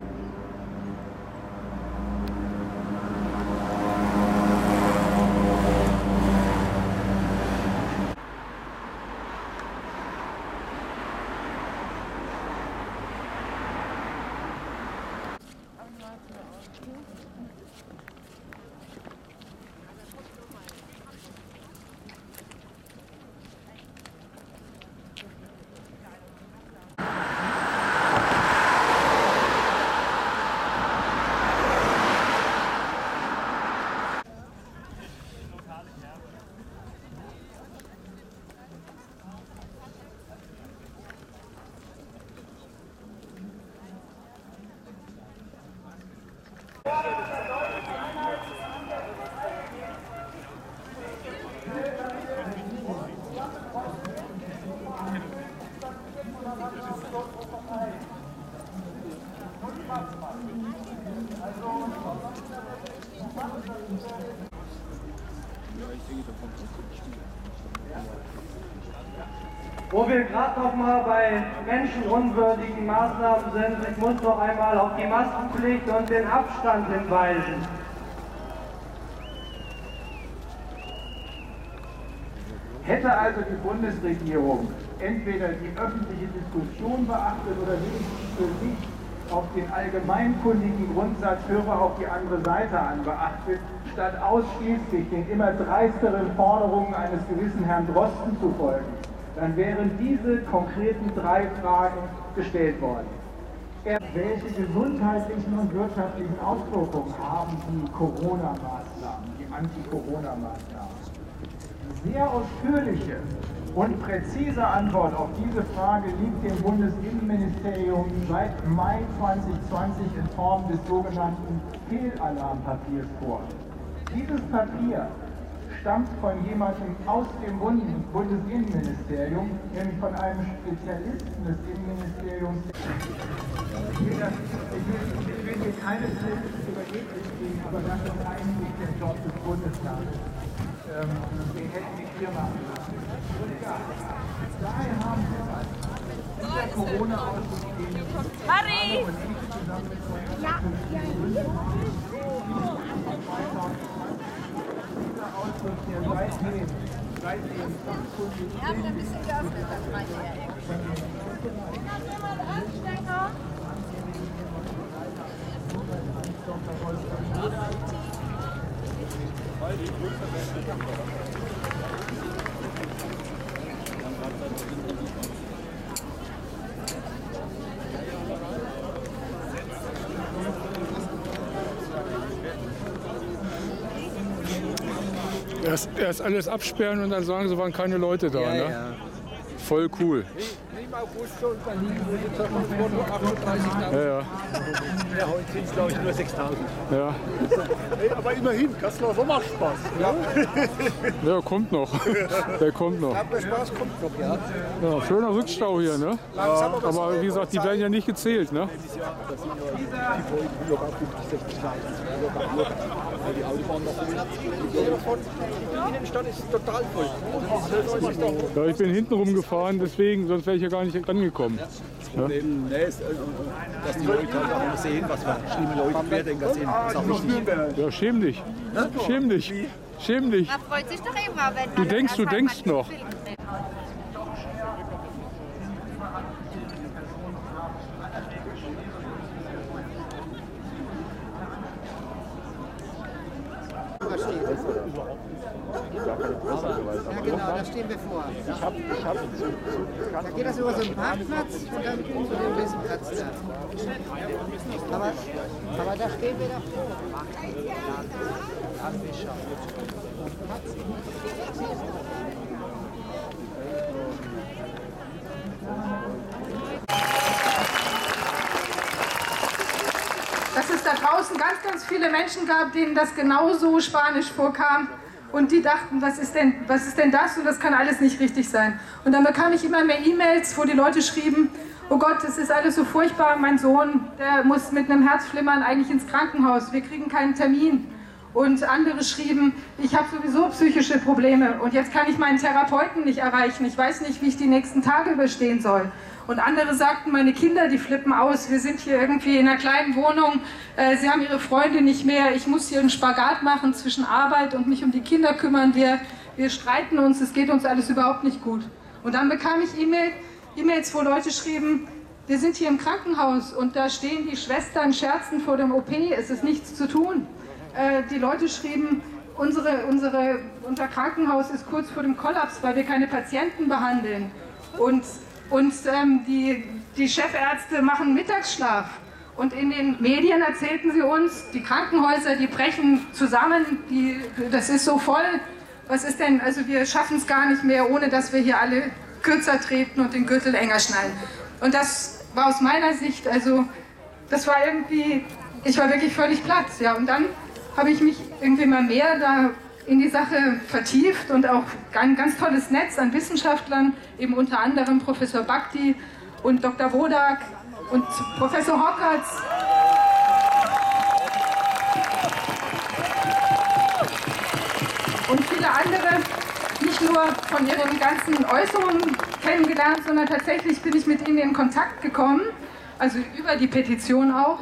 Wo wir gerade noch mal bei menschenunwürdigen Maßnahmen sind, ich muss noch einmal auf die Maskenpflicht und den Abstand hinweisen. Hätte also die Bundesregierung entweder die öffentliche Diskussion beachtet oder wenigstens für sich auf den allgemeinkundigen Grundsatz höre auf die andere Seite an beachtet, statt ausschließlich den immer dreisteren Forderungen eines gewissen Herrn Drosten zu folgen, dann wären diese konkreten 3 Fragen gestellt worden. Welche gesundheitlichen und wirtschaftlichen Auswirkungen haben die Corona-Maßnahmen, die Anti-Corona-Maßnahmen? Die sehr ausführliche und präzise Antwort auf diese Frage liegt dem Bundesinnenministerium seit Mai 2020 in Form des sogenannten Fehlalarmpapiers vor. Dieses Papier stammt von jemandem aus dem Bundesinnenministerium, nämlich von einem Spezialisten des Innenministeriums. Ich will hier keine politische Überheblichkeit geben, aber das ist eigentlich der Job des Bundestages. Den hätten wir hier machen lassen. Ja, daher haben wir dieser Corona-Ausbruch Harry! Ja, wir haben ein bisschen geöffnet, das meinte er. Haben wir mal einen Anstecker? Erst alles absperren und dann sagen sie, waren keine Leute da. Ja, ne? ja. Voll cool. Wie im August schon, Berlin wurde nur 38.000. Ja, ja. Ja, heute sind es glaube ich nur 6.000. Ja. Hey, aber immerhin, Kasseler Sommerspaß. Ja. Der kommt noch. Der kommt noch. Aber der Spaß kommt noch, ja. Ja, schöner Rückstau hier, ne? Aber wie gesagt, die werden ja nicht gezählt, ne? Dieses Jahr, das sind ja die Folgen, die locker 50, 60.000. Weil die Autobahn noch die Innenstadt ist total voll. Ja, ich bin hinten rumgefahren, deswegen, sonst wäre ich ja gar nicht rangekommen. Das Problem ist, dass die Leute halt auch immer sehen, was für schlimme Leute Querdenker sind. Das ist auch wichtig. Ja, schäm dich. Schäm dich. Schäm dich. Man freut sich doch immer, wenn Du denkst noch. Ja genau, da stehen wir vor. Da geht das über so einen Parkplatz und dann zu dem Riesenplatz da. Aber da stehen wir davor. Dass es da draußen ganz viele Menschen gab, denen das genauso spanisch vorkam und die dachten, was ist denn das und das kann alles nicht richtig sein. Und dann bekam ich immer mehr E-Mails, wo die Leute schrieben, oh Gott, das ist alles so furchtbar, mein Sohn, der muss mit einem Herzflimmern eigentlich ins Krankenhaus, wir kriegen keinen Termin. Und andere schrieben, ich habe sowieso psychische Probleme und jetzt kann ich meinen Therapeuten nicht erreichen, ich weiß nicht, wie ich die nächsten Tage überstehen soll. Und andere sagten, meine Kinder, die flippen aus, wir sind hier irgendwie in einer kleinen Wohnung, sie haben ihre Freunde nicht mehr, ich muss hier einen Spagat machen zwischen Arbeit und mich um die Kinder kümmern, wir streiten uns, es geht uns alles überhaupt nicht gut. Und dann bekam ich E-Mails, wo Leute schrieben, wir sind hier im Krankenhaus und da stehen die Schwestern scherzen vor dem OP, es ist nichts zu tun. Die Leute schrieben, unser Krankenhaus ist kurz vor dem Kollaps, weil wir keine Patienten behandeln. Und die Chefärzte machen Mittagsschlaf. Und in den Medien erzählten sie uns, die Krankenhäuser, die brechen zusammen, das ist so voll. Was ist denn, also wir schaffen es gar nicht mehr, ohne dass wir hier alle kürzer treten und den Gürtel enger schnallen. Und das war aus meiner Sicht, also das war irgendwie, ich war wirklich völlig platt. Ja. Und dann habe ich mich irgendwie mal mehr da in die Sache vertieft und auch ein ganz tolles Netz an Wissenschaftlern, eben unter anderem Professor Bhakti und Dr. Wodak und Professor Hockertz. Und viele andere, nicht nur von ihren ganzen Äußerungen kennengelernt, sondern tatsächlich bin ich mit ihnen in Kontakt gekommen, also über die Petition auch.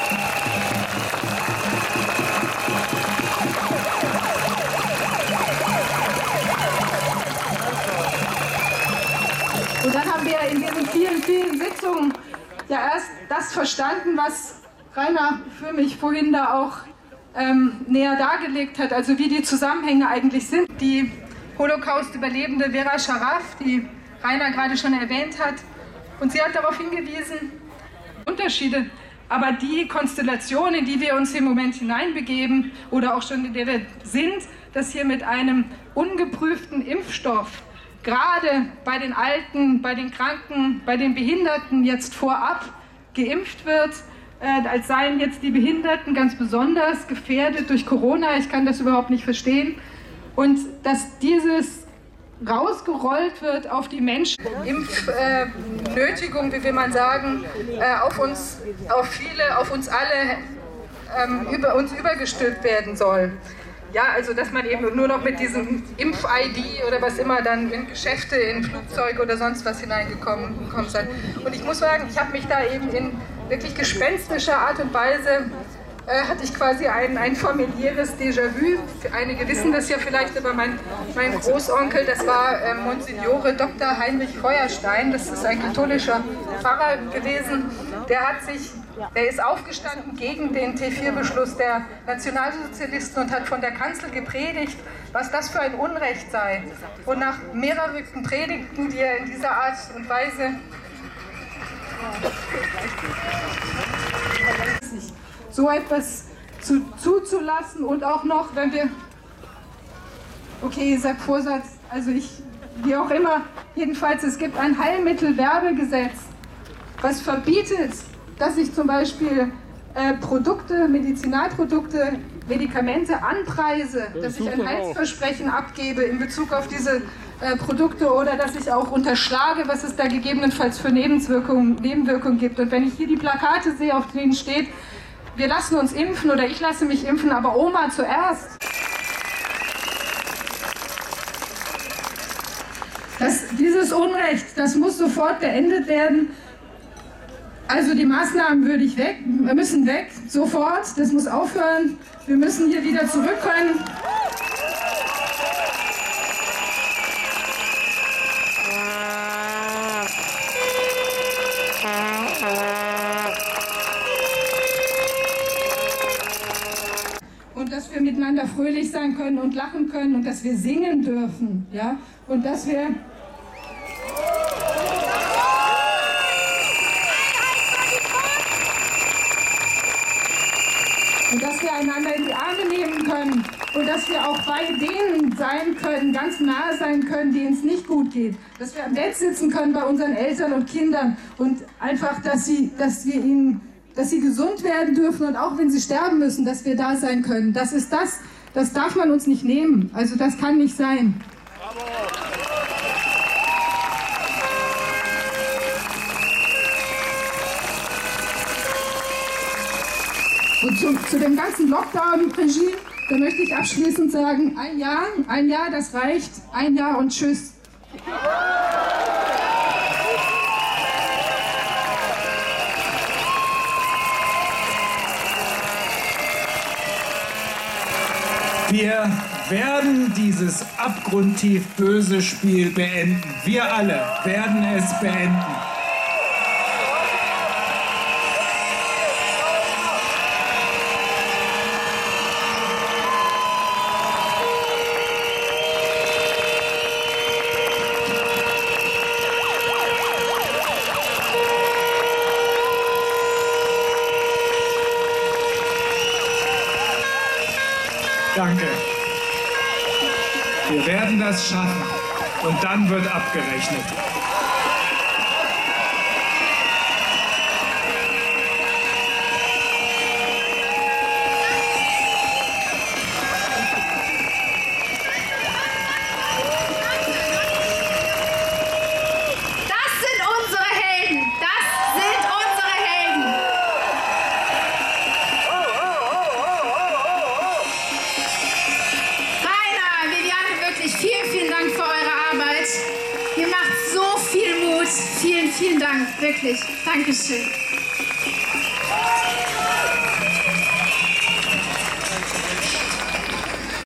Und dann haben wir in diesen vielen, vielen Sitzungen ja erst das verstanden, was Rainer für mich vorhin da auch näher dargelegt hat, also wie die Zusammenhänge eigentlich sind. Die Holocaust-Überlebende Vera Scharaf, die Rainer gerade schon erwähnt hat, und sie hat darauf hingewiesen, Unterschiede, aber die Konstellation, in die wir uns im Moment hineinbegeben oder auch schon in der wir sind, dass hier mit einem ungeprüften Impfstoff gerade bei den Alten, bei den Kranken, bei den Behinderten jetzt vorab geimpft wird, als seien jetzt die Behinderten ganz besonders gefährdet durch Corona. Ich kann das überhaupt nicht verstehen. Und dass dieses rausgerollt wird auf die Menschen, Impfnötigung, wie will man sagen, auf uns alle übergestülpt werden soll. Ja, also dass man eben nur noch mit diesem Impf-ID oder was immer dann in Geschäfte, in Flugzeuge oder sonst was hineingekommen sein. Und ich muss sagen, ich habe mich da eben in wirklich gespenstischer Art und Weise, hatte ich quasi ein familiäres Déjà-vu. Einige wissen das ja vielleicht, aber mein Großonkel, das war Monsignore Dr. Heinrich Feuerstein, das ist ein katholischer Pfarrer gewesen, der ist aufgestanden gegen den T4-Beschluss der Nationalsozialisten und hat von der Kanzel gepredigt, was das für ein Unrecht sei. Und nach mehreren Predigten, die er in dieser Art und Weise so etwas zuzulassen und auch noch, wenn wir, okay, ich sag Vorsatz, also wie auch immer, jedenfalls, es gibt ein Heilmittelwerbegesetz, was verbietet, dass ich zum Beispiel Produkte, Medizinalprodukte, Medikamente anpreise, dass ich ein Heilsversprechen abgebe in Bezug auf diese Produkte oder dass ich auch unterschlage, was es da gegebenenfalls für Nebenwirkungen gibt. Und wenn ich hier die Plakate sehe, auf denen steht, wir lassen uns impfen oder ich lasse mich impfen, aber Oma zuerst. Dieses Unrecht, das muss sofort beendet werden. Also die Maßnahmen müssen weg, sofort, das muss aufhören. Wir müssen hier wieder zurück können. Und dass wir miteinander fröhlich sein können und lachen können und dass wir singen dürfen, ja, und dass wir einander in die Arme nehmen können und dass wir auch bei denen sein können, ganz nahe sein können, denen es nicht gut geht. Dass wir am Bett sitzen können bei unseren Eltern und Kindern und einfach, dass sie gesund werden dürfen und auch wenn sie sterben müssen, dass wir da sein können. Das darf man uns nicht nehmen. Also das kann nicht sein. Bravo. Und zu dem ganzen Lockdown-Regime, da möchte ich abschließend sagen, ein Jahr, das reicht, ein Jahr und tschüss. Wir werden dieses abgrundtief böse Spiel beenden. Wir alle werden es beenden. Danke. Wir werden das schaffen und dann wird abgerechnet. Das sind unsere Helden. Das sind unsere Helden. Rainer, Viviane, wirklich vielen, vielen Dank für eure Arbeit. Ihr macht so viel Mut. Vielen, vielen Dank, wirklich. Dankeschön.